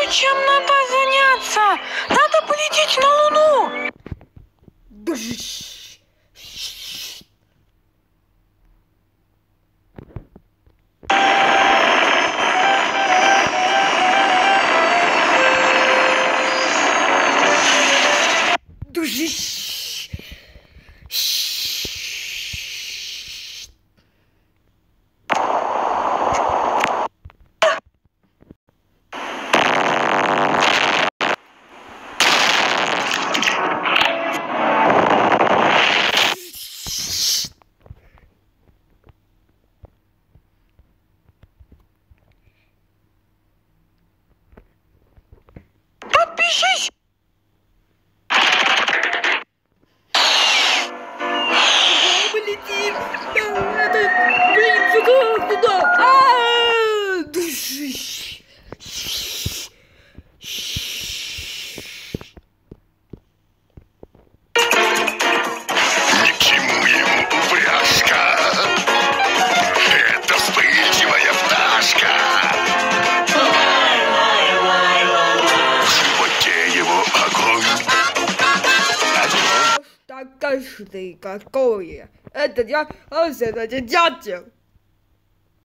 чем надо заняться? Надо полететь на Луну! Подпишись! Мы летим! Блин, туда! Ничему ему упряжка. Это вспыльчивая пташка. В животе его огонь. Так точно, какое? Это я, все-таки дятел.